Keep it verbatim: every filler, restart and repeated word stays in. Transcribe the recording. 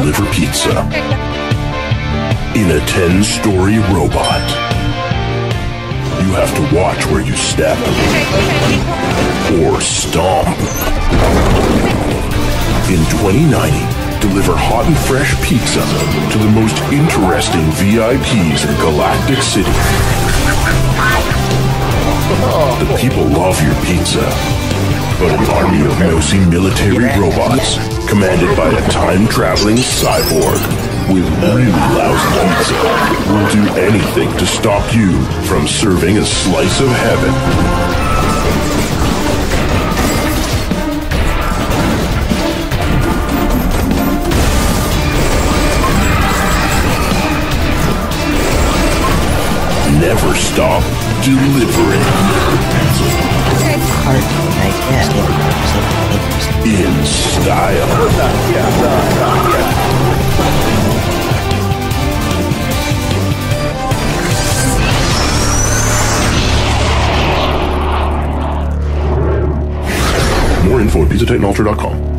deliver pizza in a ten-story robot. You have to watch where you step or stomp. In twenty ninety, deliver hot and fresh pizza to the most interesting V I Ps in Galactic City. The people love your pizza, but an army of mousy military robots, commanded by a time-traveling cyborg with really lousy pizza, will do anything to stop you from serving a slice of heaven. Never stop delivering. In style. More info at pizza titan ultra dot com.